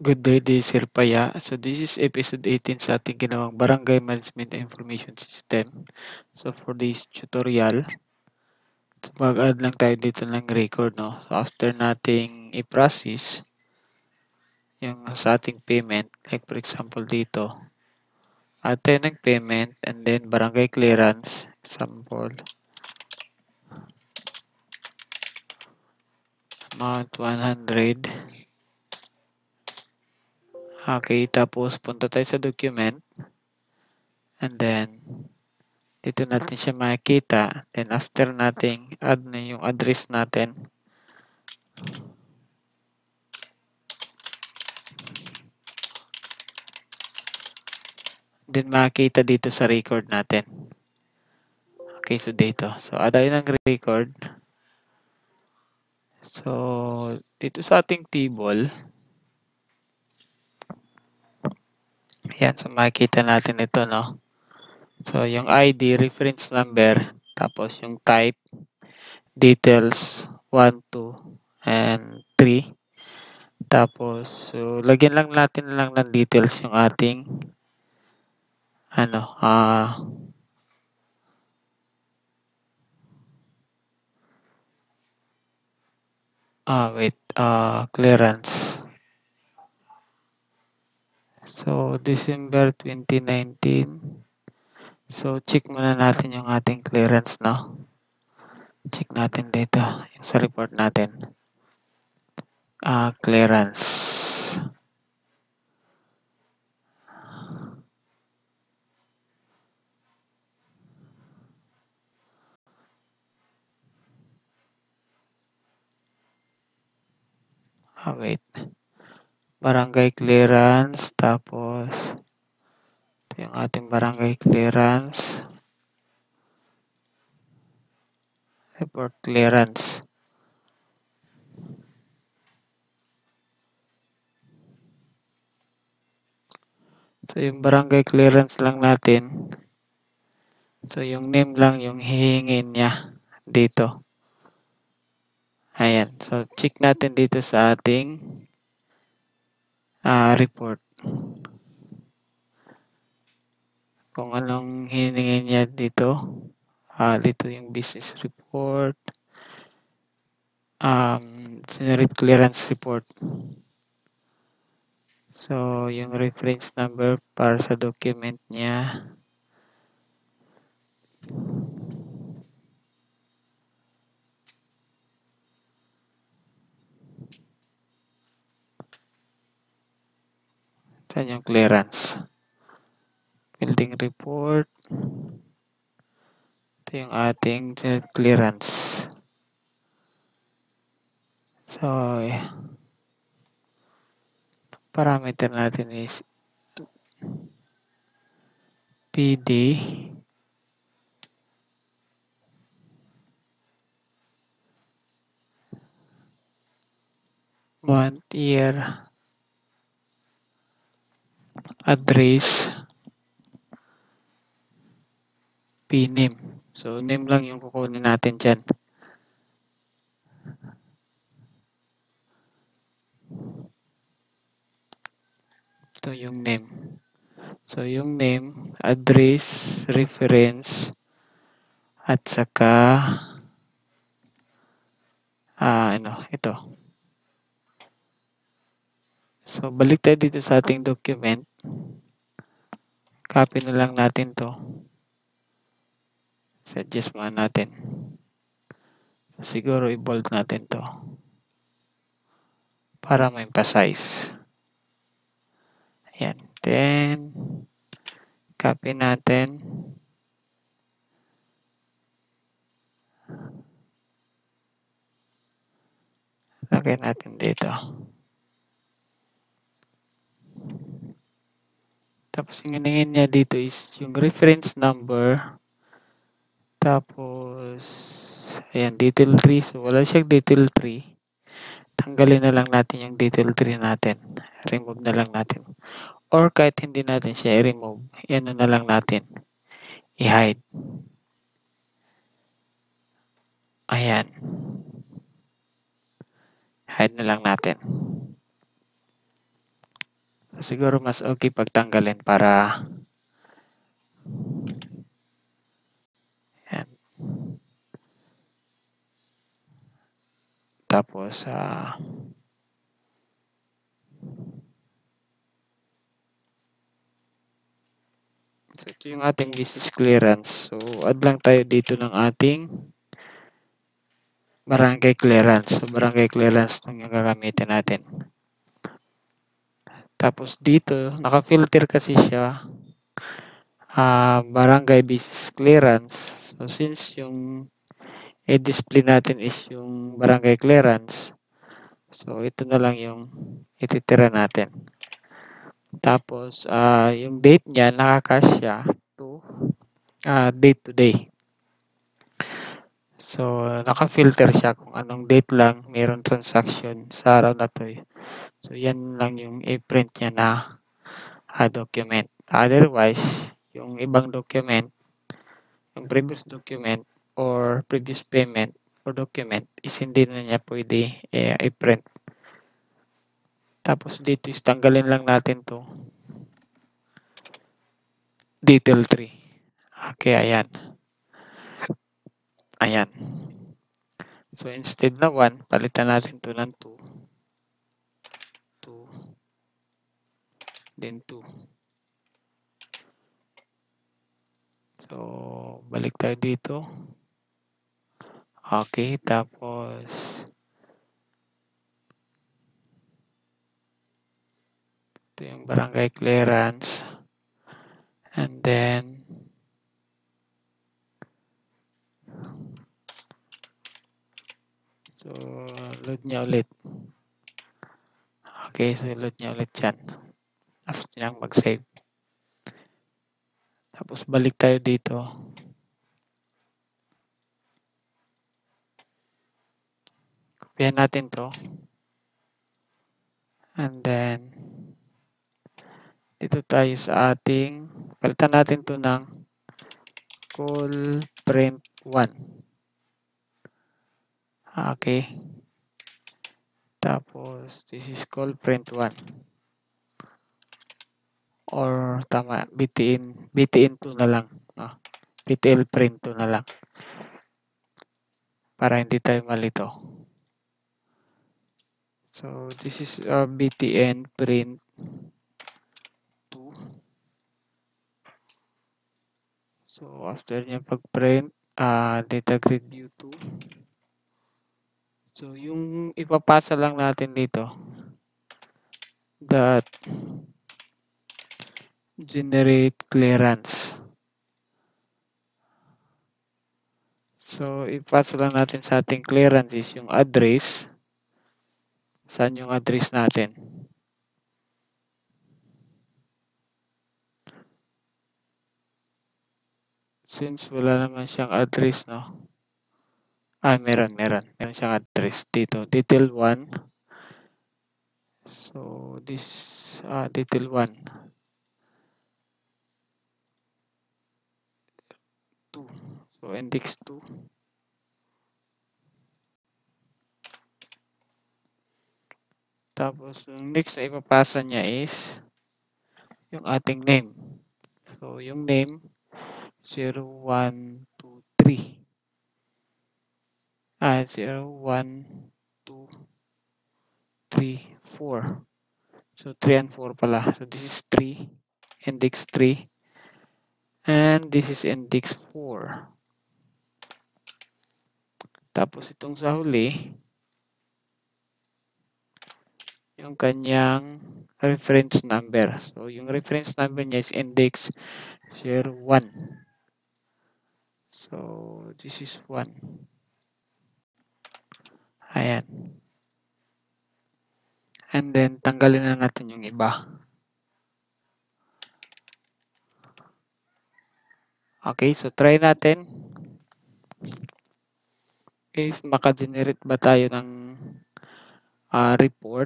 Good day, this is Sir Paya. So this is episode 18 sa ating ginawang Barangay Management Information System. So for this tutorial, mag-add lang tayo dito ng record, no? So after nating i-process yung sa ating payment, like for example dito, add tayo ng payment and then barangay clearance, example, amount 100. Okay, tapos punta tayo sa document and then dito natin siya makikita. Then after nating add na yung address natin, then makikita dito sa record natin. Okay, so dito. So add tayo ng record. So dito sa ating table, ayan, so makikita natin ito, no? So yung ID, reference number, tapos yung type, details, 1, 2, and 3. Tapos, so lagyan lang natin lang ng details yung ating ano, clearance. So, December 2019. So, check muna natin yung ating clearance, no? Check natin dito, yung sa report natin. Clearance. Wait. Barangay clearance, tapos ito yung ating barangay clearance. Report clearance. So, yung barangay clearance lang natin. So, yung name lang yung hihingin niya dito. Ayan. So, check natin dito sa ating report. Kung anong hiningi niya dito. Dito yung business report. Generate clearance report. So, yung reference number para sa document niya. Saan yung clearance? Building report. Ito yung ating clearance. So, parameter natin is PD. Month, year, address, PName. So, name lang yung kukunin natin dyan. Ito yung name. So, yung name, address, reference, at saka, ito. So, balik tayo dito sa ating document. Copy na lang natin to. Suggest mo natin. Siguro i-bold natin to. Para ma-emphasize. Ayan. Then, copy natin. Lagay natin dito. Tapos, yung hiningin niya dito is yung reference number. Tapos, ayan, detail 3. So, wala siyang detail 3. Tanggalin na lang natin yung detail 3 natin. Remove na lang natin. Or kahit hindi natin siya i-remove, yan na lang natin. I-hide. Ayan. Hide na lang natin. Siguro mas okay pagtanggalin para yan. Tapos, so ito yung ating business clearance. So, add lang tayo dito ng ating barangay clearance. So, barangay clearance yung gagamitin natin. Tapos dito, naka-filter kasi siya barangay business clearance. So, since yung i-display natin is yung barangay clearance, so ito na lang yung ititira natin. Tapos, yung date niya, nakakasya to date to day. So, naka-filter siya kung anong date lang mayroong transaction sa araw na to. So, yan lang yung i-print niya na document. Otherwise, yung ibang document, yung previous document or previous payment or document is hindi na niya pwede i-print. Tapos dito is tanggalin lang natin to detail 3. Okay, ayan. Ayan. So instead na 1, palitan natin to ng 2. 2. Then 2. So, balik tayo dito. Okay, tapos ito yung barangay clearance. And then so, load niya ulit. Okay, so load niya ulit yan. After niyang mag-save. Tapos balik tayo dito. Kopyahin natin to. And then, dito tayo sa ating, palitan natin to ng call print 1. Okay. Tapos, this is call print 1. Or, tama, BTN 2 na lang. No? BTL print 2 na lang. Para hindi tayo malito. So, this is BTN print 2. So, after niya pag-print, data grid view 2. So, yung ipapasa lang natin dito, that generate clearance. So, ipasa lang natin sa ating clearance is yung address. Saan yung address natin? Since wala naman siyang address, no? Meron. Meron siyang address dito. Detail 1. So, this, detail 1. 2. So, index 2. Tapos, yung next na ipapasa niya is yung ating name. So, yung name, 0, 1, 2, 3. 0, 1, 2, 3, 4. So, 3 and 4 pala. So, this is 3, index 3. And this is index 4. Tapos, itong sa huli, yung kanyang reference number. So, yung reference number niya is index 0, 1. So, this is 1. Ayan. And then, tanggalin na natin yung iba. Okay, so try natin. If maka-generate ba tayo ng report.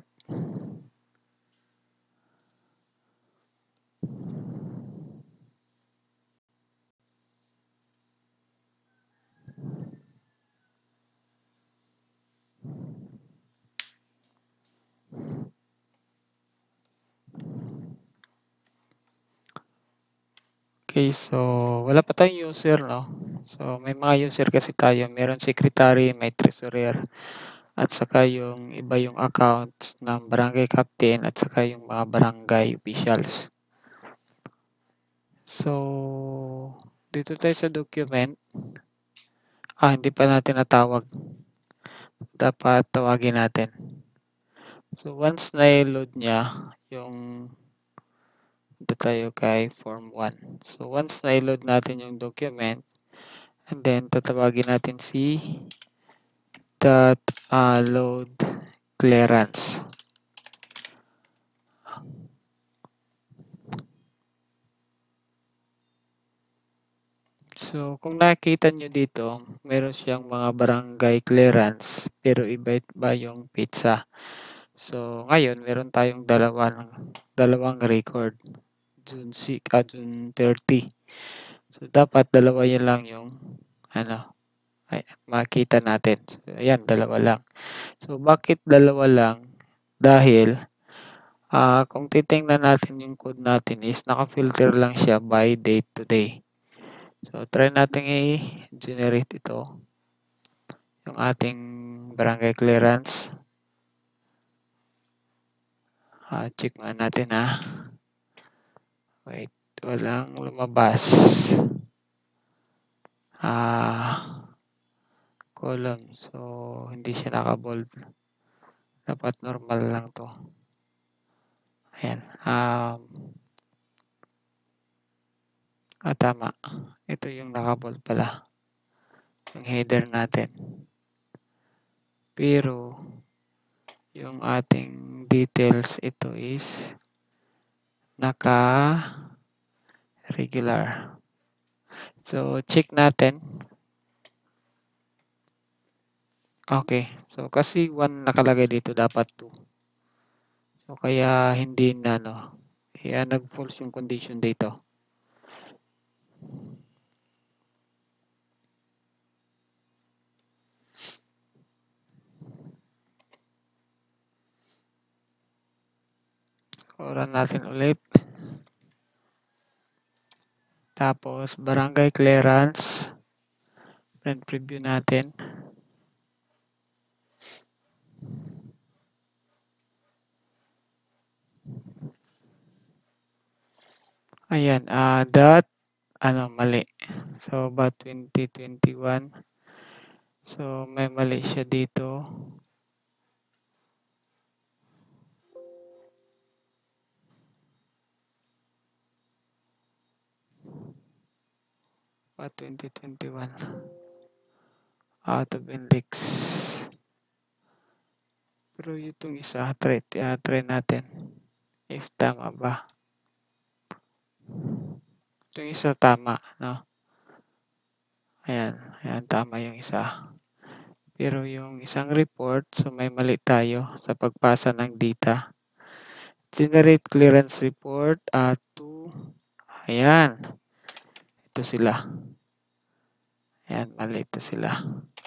Okay, so wala pa tayong user 'no. So may mga user kasi tayo, meron secretary, may treasurer, at saka yung iba yung accounts ng barangay captain at saka yung mga barangay officials. So dito tayo sa document. Hindi pa natin natawag, dapat tawagin natin. So once na-load niya yung dito tayo kay form 1. So once na-load natin yung document, and then tatawagin natin si load clearance. So kung nakita nyo dito, meron siyang mga barangay clearance pero iba yung pizza. So ngayon meron tayong dalawang record. June 30. So dapat dalawa yun lang yung ano, makita natin. So ayan, dalawa lang. So bakit dalawa lang? Dahil kung titingnan natin yung code natin is naka-filter lang siya by date to day. So try natin i-generate ito, yung ating barangay clearance. Check nga natin Wait, walang lumabas. Column. So hindi siya naka-bold. Dapat normal lang to. Ayan. Tama. Ito yung naka-bold pala. Yung header natin. Pero yung ating details, ito is naka-regular. So check natin. Okay. So kasi 1 nakalagay dito, dapat 2. So kaya hindi na kaya nag-false yung condition dito. So run natin ulit. Tapos barangay clearance. Print preview natin. Ayan, mali. So, about 2021. So, may mali siya dito. About 2021. Out of index. Pero itong isa, try natin. If tama ba. Itong isa tama, no? Ayan, tama yung isa. Pero yung isang report, so may mali tayo sa pagpasa ng data. Generate clearance report to, ayan, ito sila. Ayan, mali ito sila.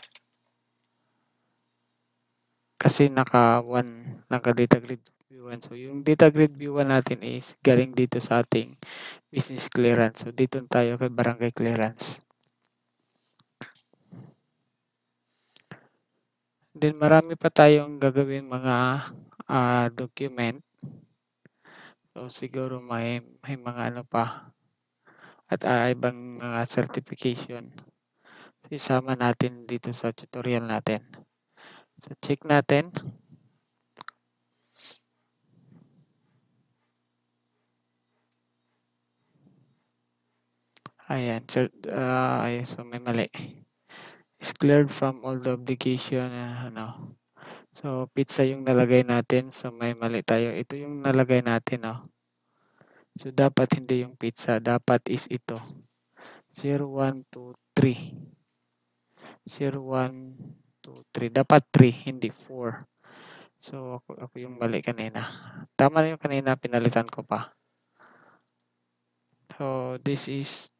Kasi naka-data grid view 1. So, yung data grid view 1 natin is galing dito sa ating business clearance. So, dito tayo kay barangay clearance. Then, marami pa tayong gagawin mga document. So, siguro may mga pa. At ibang mga certification. So, isama natin dito sa tutorial natin. So, check natin. Ayan. So may mali. Is cleared from all the obligation. So, pizza yung nalagay natin. So, may mali tayo. Ito yung nalagay natin. So, dapat hindi yung pizza. Dapat is ito. 0123. 0123. Dapat 3, hindi 4. So, ako yung mali kanina. Tama na yung kanina. Pinalitan ko pa. So, this is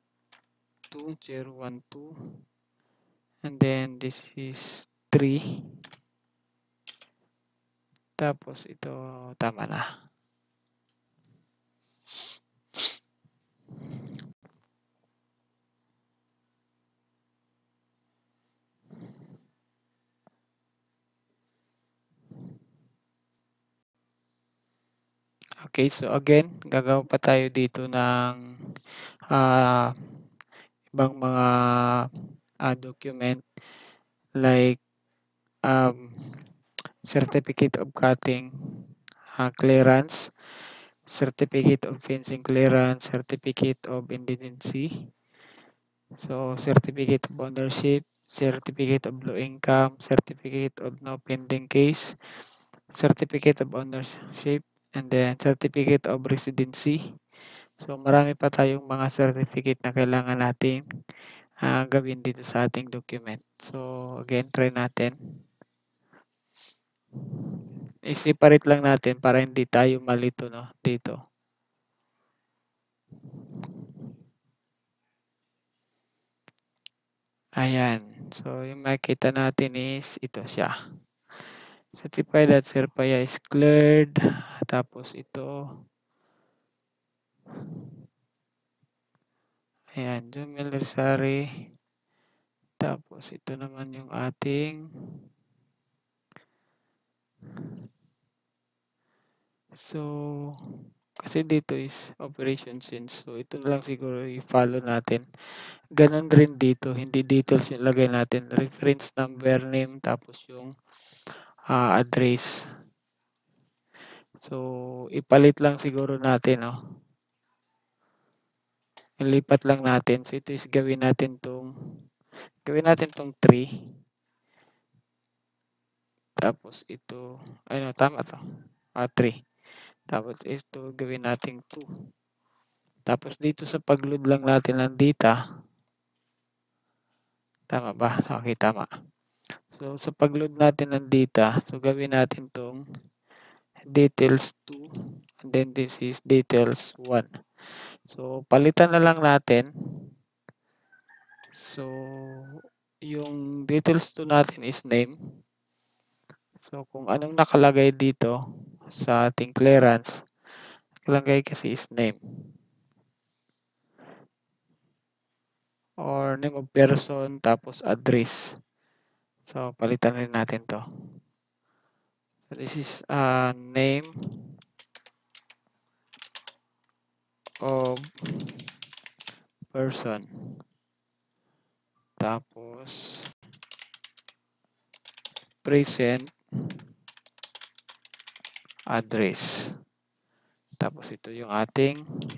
2012. And then, this is 3. Tapos, ito, tama na. Okay, so again, gagawa pa tayo dito ng ah, ibang mga document like um, certificate of cutting clearance, certificate of fencing clearance, certificate of indigency, so certificate of ownership, certificate of low income, certificate of no pending case, certificate of ownership, and then certificate of residency. So marami pa tayong mga certificate na kailangan natin gawin dito sa ating document. So again, try natin. I-separate lang natin para hindi tayo malito no, dito. Ayan. So yung makita natin is ito siya. Certify that Serpaya is cleared. Tapos ito. Ayan. Jumel Rizari. Tapos ito naman yung ating so kasi dito is operation since. So ito na lang siguro i-follow natin. Ganon rin dito. Hindi details yung lagay natin. Reference number, name, tapos yung address. So ipalit lang siguro natin, no? Ilipat lang natin. So ito is gawin natin tong 3. Tapos ito, ano, tama to. 3. Tapos ito gawin natin 2. Tapos dito sa pag-load lang natin ng data. Tama ba? Okay, tama. So sa pag-load natin ng data, so gawin natin tong details 2 and then this is details 1. So palitan na lang natin. So yung details 2 natin is name. So kung anong nakalagay dito sa ating clearance, nakalagay kasi is name or name of person tapos address. So palitan rin natin to. So this is name of person. Tapos present address. Tapos ito yung ating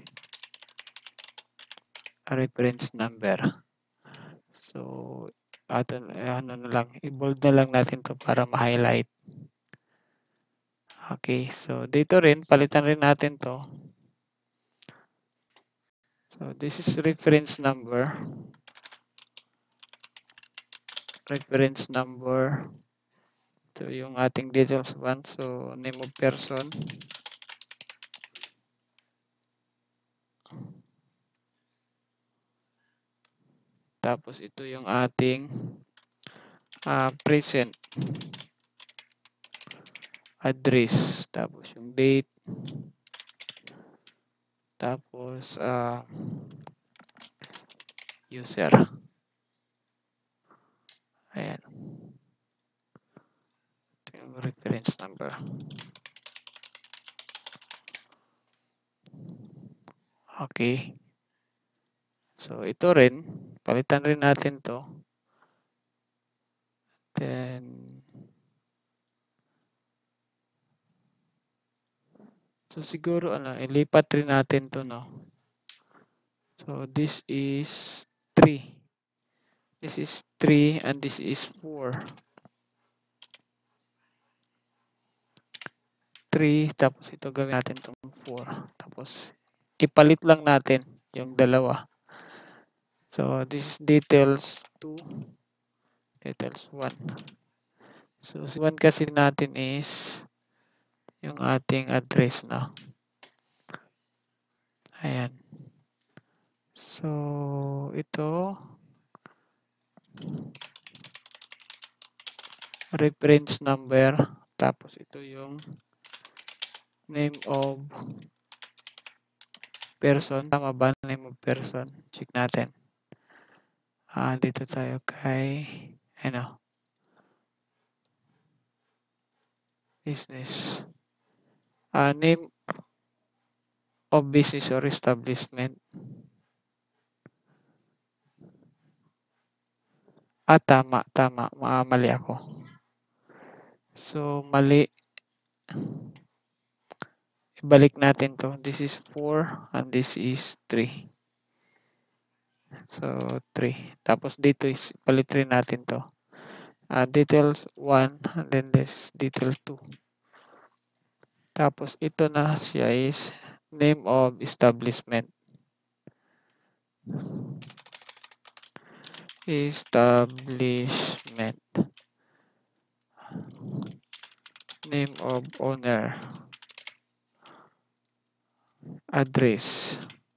reference number. So ano na lang, i-bold na lang natin to para ma-highlight. Okay, so dito rin, palitan rin natin to. So this is reference number. Reference number. Ito yung ating details 1. So name of person. Tapos ito yung ating present address. Tapos yung date. Tapos user. Ayan. Ito yung reference number. Okay. So ito rin, palitan rin natin to. Then so siguro ilipat rin natin to, no. So this is 3. This is 3 and this is 4. 3 tapos ito gawin natin tong 4. Tapos ipalit lang natin yung dalawa. So this is details 2, details 1. So si 1 kasi natin is yung ating address na. Ayan. So ito reference number tapos ito yung name of person. Tama ba? Name of person. Check natin. Dito tayo kay business. Name of business or establishment. Tama, tama. Mali ako. So, mali. Ibalik natin to. This is 4 and this is 3. So, 3. Tapos dito is palit rin natin to. Details 1 and then this detail 2. Tapos ito na siya is name of establishment. Establishment. Name of owner. Address.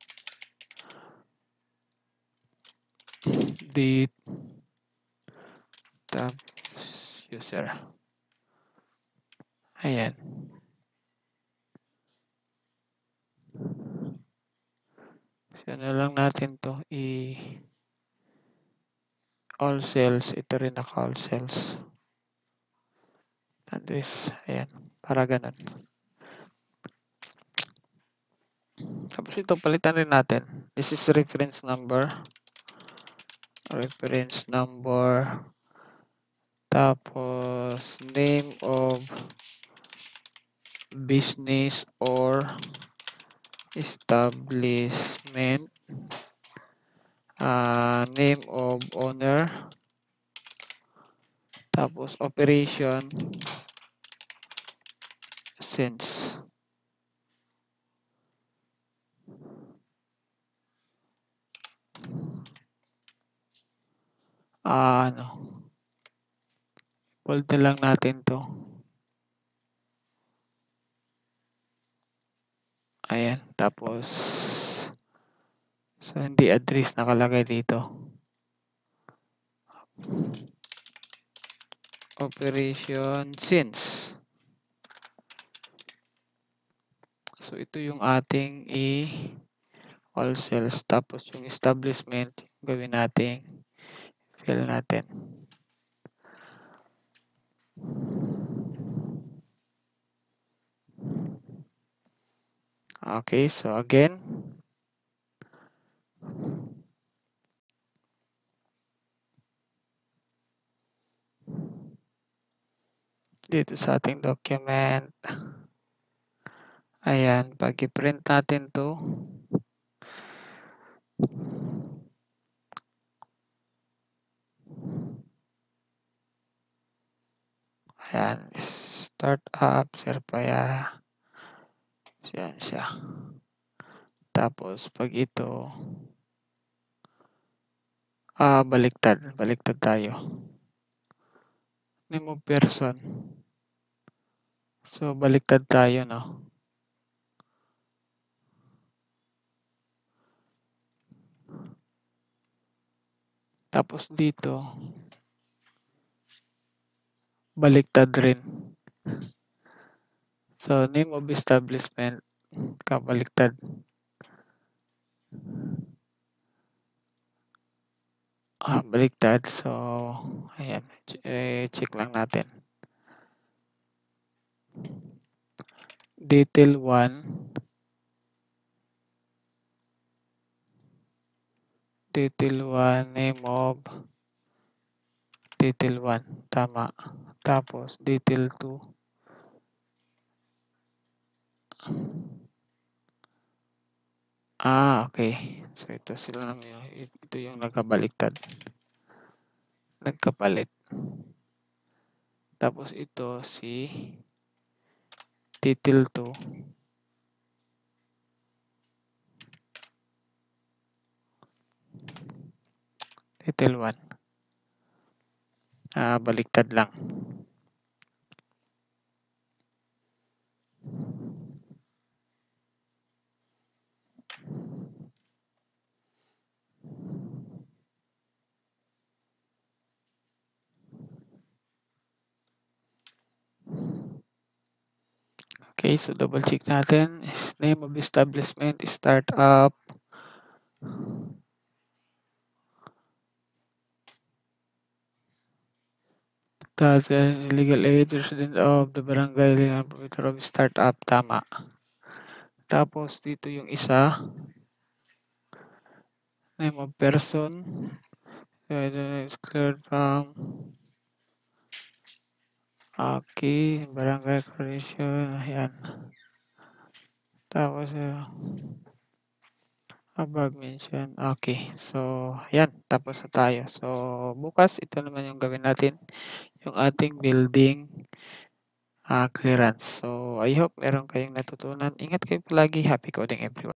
The tab user. Ayan. So, ano lang natin to all cells. Ito rin naka all cells. Address. Ayan. Para ganun. Tapos ito, palitan rin natin. This is reference number. Reference number. Tapos, name of business or establishment. Name of owner. Tapos, operation. Since. Ano. Bold na lang natin to. Ayan. Tapos, so hindi address nakalagay dito. Operation since. So, ito yung ating all cells. Tapos, yung establishment, gawin natin. Fill natin. Okay, so again. Dito sa ating document. Ayan, pag i-print natin to. Ayan, startup, Serpaya. Ayan siya. Tapos, pag ito, baliktad. Baliktad tayo. Name of person. So, baliktad tayo, no? Tapos dito, baliktad rin. So, name of establishment, kabaliktad. Baliktad. So, ayan. Check lang natin. Detail 1. Detail 1, name of detail 1. Tama. Tapos, detail 2. Okay. So, ito sila naman yung, ito yung nagkabaliktad. Nagkapalit. Tapos, ito si detail 2. Detail 1. Baliktad lang. Okay, so double check natin. Name of establishment, startup. That's legal age, resident of the barangay, proprietor of startup. Tama. Tapos dito yung isa, name of person, is cleared from, okay, barangay correction, ayan. Tapos, above mentioned, okay. So, ayan, tapos na tayo. So, bukas, ito naman yung gawin natin, yung ating building clearance. So, I hope meron kayong natutunan. Ingat kayo palagi. Happy coding everyone.